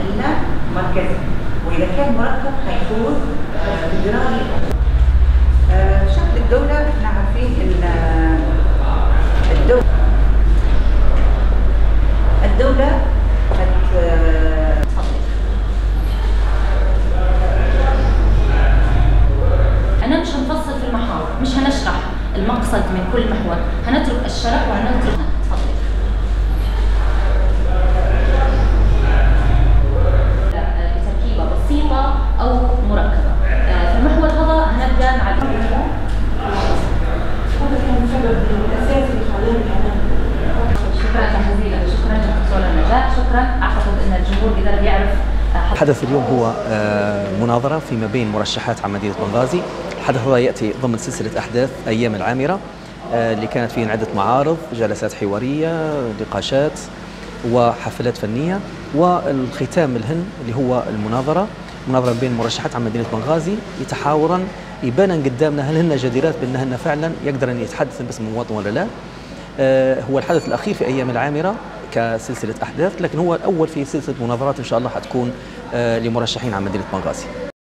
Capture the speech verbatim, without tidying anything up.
إلا مركزي، وإذا كان مركب هيكون فيدرالي. شكل الدولة احنا عارفين إن الدولة الدولة أنا مش هنفصل في المحاور، مش هنشرح المقصد من كل محور، هنترك الشرح وهنترك. تفضل. تركيبة بسيطة أو مركبة. في المحور هذا هنبدأ مع هذا كان السبب الأساسي اللي خلاني أنا. شكرا جزيلا، شكرا دكتورة نجاة، شكرا. أعتقد أن الجمهور قدر يعرف. الحدث اليوم هو مناظرة فيما بين مرشحات عن مدينة بنغازي. الحدث هذا يأتي ضمن سلسلة أحداث أيام العامرة اللي كانت فيه عدة معارض، جلسات حوارية، نقاشات وحفلات فنية، والختام الهن اللي هو المناظرة مناظرة بين مرشحات عن مدينة بنغازي يتحاورن يبان قدامنا هل هن جديرات بأنهن فعلا يقدرن يتحدثن باسم المواطن ولا لا. هو الحدث الأخير في أيام العامرة كسلسلة أحداث، لكن هو الأول في سلسلة مناظرات إن شاء الله حتكون لمرشحين عن مدينة بنغازي.